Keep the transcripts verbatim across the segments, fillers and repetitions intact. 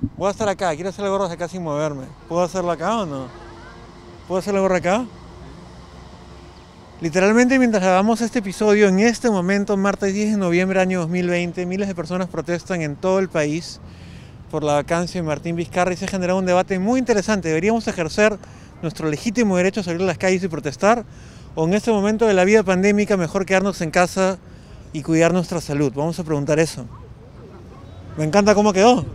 Voy a estar acá, quiero hacer la gorra acá sin moverme. ¿Puedo hacerlo acá o no? ¿Puedo hacer la gorra acá? Literalmente mientras grabamos este episodio, en este momento, martes diez de noviembre año dos mil veinte, miles de personas protestan en todo el país por la vacancia de Martín Vizcarra y se ha generado un debate muy interesante. ¿Deberíamos ejercer nuestro legítimo derecho a salir a las calles y protestar? ¿O en este momento de la vida pandémica mejor quedarnos en casa y cuidar nuestra salud? Vamos a preguntar eso. Me encanta cómo quedó.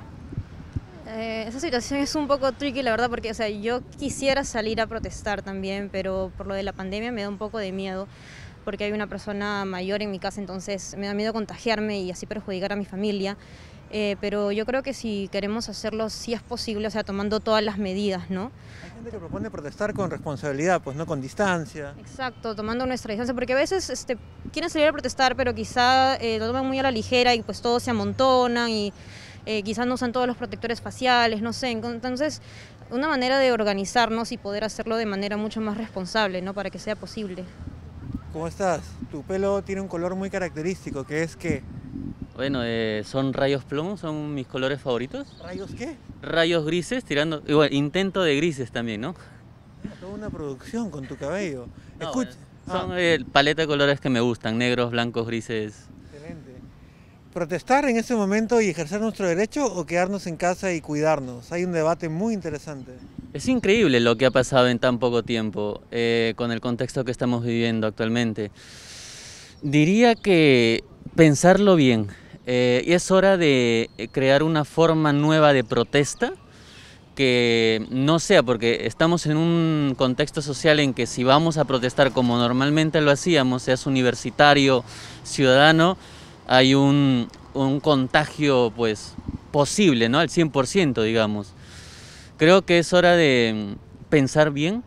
Eh, esa situación es un poco tricky, la verdad, porque o sea, yo quisiera salir a protestar también, pero por lo de la pandemia me da un poco de miedo, porque hay una persona mayor en mi casa, entonces me da miedo contagiarme y así perjudicar a mi familia. Eh, pero yo creo que si queremos hacerlo, sí es posible, o sea, tomando todas las medidas, ¿no? Hay gente que propone protestar con responsabilidad, pues no con distancia. Exacto, tomando nuestra distancia, porque a veces este, quieren salir a protestar, pero quizá eh, lo toman muy a la ligera y pues todos se amontonan y eh, quizás no usan todos los protectores faciales, no sé. Entonces, una manera de organizarnos y poder hacerlo de manera mucho más responsable, ¿no? Para que sea posible. ¿Cómo estás? Tu pelo tiene un color muy característico, que es que... Bueno, eh, son rayos plomo, son mis colores favoritos. ¿Rayos qué? Rayos grises, tirando, igual, intento de grises también, ¿no? Toda una producción con tu cabello. No, Escucha. bueno, son Ah, eh, paleta de colores que me gustan, negros, blancos, grises. excelente. ¿Protestar en este momento y ejercer nuestro derecho o quedarnos en casa y cuidarnos? Hay un debate muy interesante. Es increíble lo que ha pasado en tan poco tiempo, eh, con el contexto que estamos viviendo actualmente. Diría que pensarlo bien. Eh, y es hora de crear una forma nueva de protesta que no sea, porque estamos en un contexto social en que si vamos a protestar como normalmente lo hacíamos, seas universitario, ciudadano, hay un, un contagio pues posible, ¿no? Al cien por ciento, digamos. Creo que es hora de pensar bien,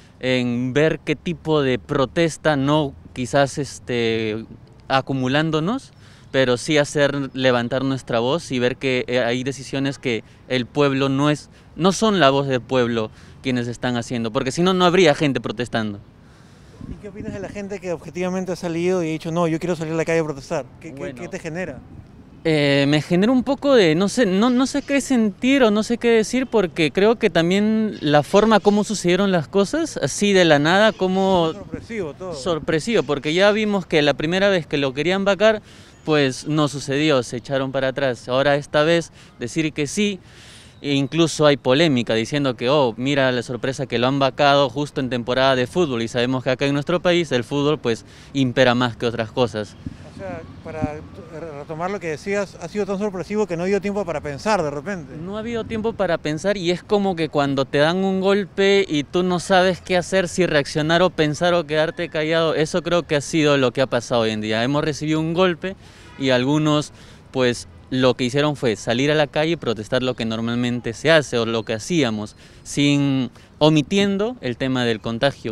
en ver qué tipo de protesta, no quizás este, acumulándonos, pero sí hacer levantar nuestra voz y ver que hay decisiones que el pueblo no es, no son la voz del pueblo quienes están haciendo, porque si no, no habría gente protestando. ¿Y qué opinas de la gente que objetivamente ha salido y ha dicho, no, yo quiero salir a la calle a protestar? ¿Qué, qué- Bueno. qué te genera? Eh, me genera un poco de, no sé, no, no sé qué sentir o no sé qué decir, porque creo que también la forma como sucedieron las cosas, así de la nada, como Sorpresivo todo. sorpresivo, porque ya vimos que la primera vez que lo querían vacar, pues no sucedió, se echaron para atrás. Ahora esta vez decir que sí, e incluso hay polémica diciendo que, oh, mira la sorpresa que lo han vacado justo en temporada de fútbol y sabemos que acá en nuestro país el fútbol pues impera más que otras cosas. O sea, para retomar lo que decías, ha sido tan sorpresivo que no dio tiempo para pensar de repente. No ha habido tiempo para pensar y es como que cuando te dan un golpe y tú no sabes qué hacer, si reaccionar o pensar o quedarte callado, eso creo que ha sido lo que ha pasado hoy en día. Hemos recibido un golpe y algunos pues lo que hicieron fue salir a la calle y protestar lo que normalmente se hace o lo que hacíamos, sin omitiendo el tema del contagio.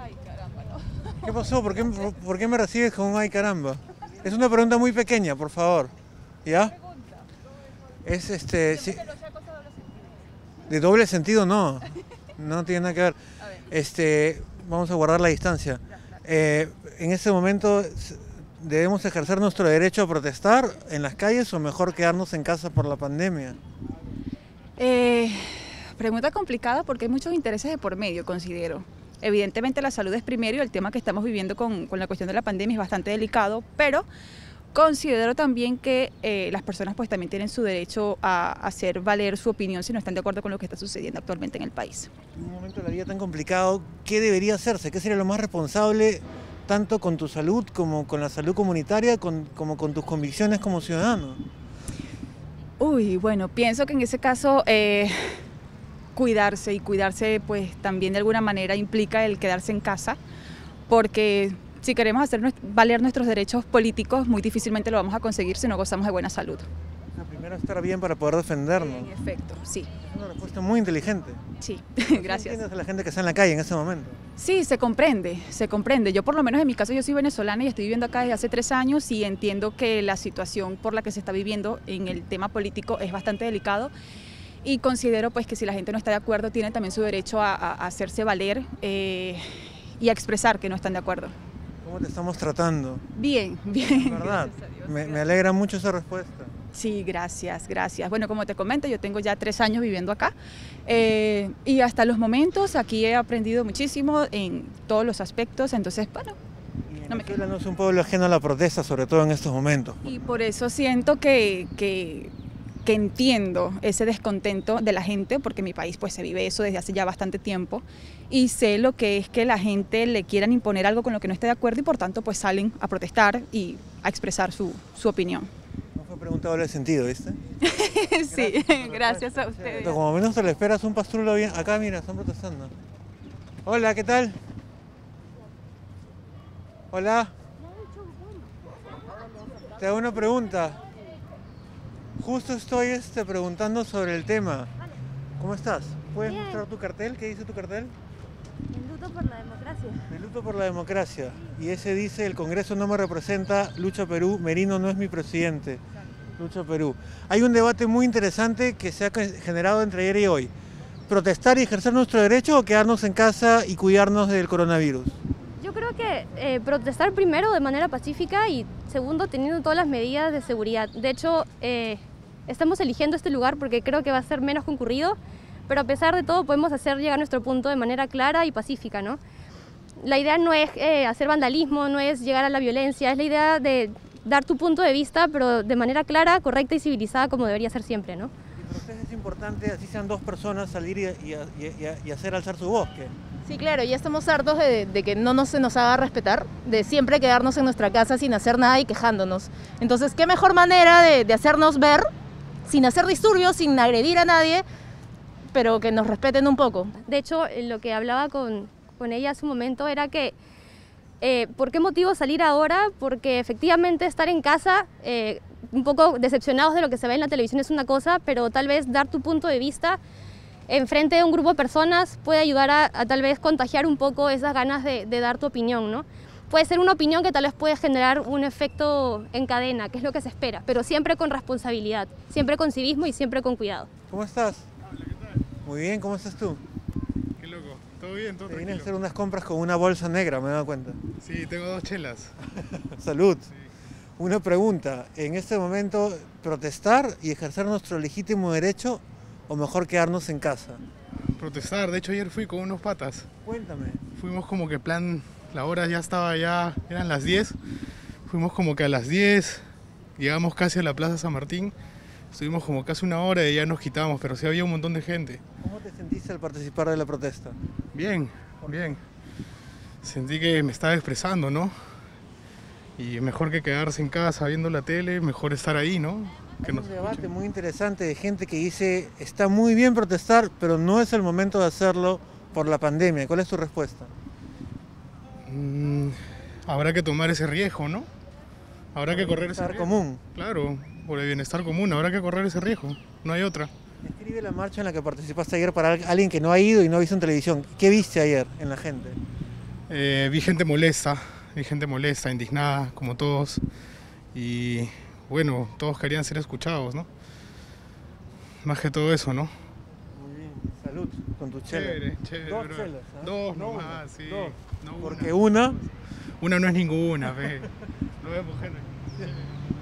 ¿Qué pasó? ¿Por qué, por qué me recibes con un ay caramba? Es una pregunta muy pequeña, por favor. ¿Ya? Es este... sí- de doble sentido no. No tiene nada que ver. Este, vamos a guardar la distancia. Eh, en este momento, ¿debemos ejercer nuestro derecho a protestar en las calles o mejor quedarnos en casa por la pandemia? Eh, pregunta complicada porque hay muchos intereses de por medio, considero. Evidentemente la salud es primero y el tema que estamos viviendo con, con la cuestión de la pandemia es bastante delicado, pero considero también que eh, las personas pues también tienen su derecho a hacer valer su opinión si no están de acuerdo con lo que está sucediendo actualmente en el país. En un momento de la vida tan complicado, ¿qué debería hacerse? ¿Qué sería lo más responsable tanto con tu salud como con la salud comunitaria, con, como con tus convicciones como ciudadano? Uy, bueno, pienso que en ese caso eh, cuidarse y cuidarse pues también de alguna manera implica el quedarse en casa, porque si queremos hacer nues- valer nuestros derechos políticos, muy difícilmente lo vamos a conseguir si no gozamos de buena salud. O sea, primero estar bien para poder defendernos. En efecto, sí, Es una respuesta muy inteligente. sí, ¿Qué gracias. entiendes de la gente que está en la calle en ese momento? Sí, se comprende, se comprende. Yo por lo menos en mi caso yo soy venezolana y estoy viviendo acá desde hace tres años y entiendo que la situación por la que se está viviendo en el tema político es bastante delicado y considero pues que si la gente no está de acuerdo tiene también su derecho a, a- a hacerse valer eh, y a expresar que no están de acuerdo. ¿Cómo te estamos tratando? Bien, bien. ¿Verdad? Gracias a Dios. Me, me alegra mucho esa respuesta. Sí, gracias, gracias. Bueno, como te comento, yo tengo ya tres años viviendo acá eh, y hasta los momentos aquí he aprendido muchísimo en todos los aspectos, entonces, bueno. Y Venezuela no es un pueblo ajeno a la protesta, sobre todo en estos momentos. Y por eso siento que, que, que entiendo ese descontento de la gente, porque en mi país pues se vive eso desde hace ya bastante tiempo, y sé lo que es que la gente le quieran imponer algo con lo que no esté de acuerdo y por tanto pues salen a protestar y a expresar su, su opinión. No fue pregunta doble sentido, ¿viste? Sí, gracias a ustedes. Como menos te lo esperas, un pastrulo bien. Acá, mira, están protestando. Hola, ¿qué tal? Hola. Te hago una pregunta. Justo estoy este, preguntando sobre el tema. ¿Cómo estás? ¿Puedes Bien. mostrar tu cartel? ¿Qué dice tu cartel? El luto por la democracia. El luto por la democracia. Y ese dice, el Congreso no me representa, Lucha Perú, Merino no es mi presidente. Lucha Perú. Hay un debate muy interesante que se ha generado entre ayer y hoy. ¿Protestar y ejercer nuestro derecho o quedarnos en casa y cuidarnos del coronavirus? Yo creo que eh, protestar primero de manera pacífica y segundo teniendo todas las medidas de seguridad. De hecho, eh, estamos eligiendo este lugar porque creo que va a ser menos concurrido, pero a pesar de todo podemos hacer llegar nuestro punto de manera clara y pacífica, ¿no? La idea no es eh, hacer vandalismo, no es llegar a la violencia, es la idea de dar tu punto de vista, pero de manera clara, correcta y civilizada como debería ser siempre, ¿no? Y para ustedes es importante, así sean dos personas, salir y, y, y, y hacer alzar su voz. ¿Qué? Sí, claro, ya estamos hartos de, de que no nos, se nos haga respetar, de siempre quedarnos en nuestra casa sin hacer nada y quejándonos. Entonces, ¿qué mejor manera de, de hacernos ver, sin hacer disturbios, sin agredir a nadie, pero que nos respeten un poco? De hecho, eh, lo que hablaba con, con ella hace un momento era que eh, ¿por qué motivo salir ahora? Porque efectivamente estar en casa, eh, un poco decepcionados de lo que se ve en la televisión es una cosa, pero tal vez dar tu punto de vista enfrente de un grupo de personas puede ayudar a, a tal vez contagiar un poco esas ganas de, de dar tu opinión, ¿no? Puede ser una opinión que tal vez puede generar un efecto en cadena, que es lo que se espera, pero siempre con responsabilidad, siempre con civismo y siempre con cuidado. ¿Cómo estás? Hola, ¿qué tal? Muy bien, ¿cómo estás tú? Qué loco. ¿Todo bien? ¿Todo Te vine a tranquilo? hacer unas compras con una bolsa negra, me he dado cuenta. Sí, tengo dos chelas. Salud. Sí. Una pregunta, en este momento, ¿protestar y ejercer nuestro legítimo derecho o mejor quedarnos en casa? Protestar. De hecho, ayer fui con unos patas. Cuéntame. Fuimos como que plan, la hora ya estaba ya, eran las diez. Fuimos como que a las diez, llegamos casi a la Plaza San Martín. Estuvimos como casi una hora y ya nos quitamos, pero sí había un montón de gente. ¿Cómo te sentiste al participar de la protesta? Bien, bien. Sentí que me estaba expresando, ¿no? Y mejor que quedarse en casa viendo la tele, mejor estar ahí, ¿no? Que Hay nos un debate escuchen. muy interesante de gente que dice, está muy bien protestar, pero no es el momento de hacerlo por la pandemia. ¿Cuál es tu respuesta? Mm, habrá que tomar ese riesgo, ¿no? Habrá que correr ese Bienestar riesgo. común. Claro, por el bienestar común, habrá que correr ese riesgo, no hay otra. Describe la marcha en la que participaste ayer para al- alguien que no ha ido y no ha visto en televisión. ¿Qué viste ayer en la gente? Eh, vi gente molesta, vi gente molesta, indignada, como todos, y bueno, todos querían ser escuchados, ¿no? Más que todo eso, ¿no? Muy bien, salud con tu chela. Chévere, chévere. Dos bro. chelas, ¿ah? Dos No nomás, una, sí. dos. No Porque una. una Una no es ninguna, fe. No voy a coger.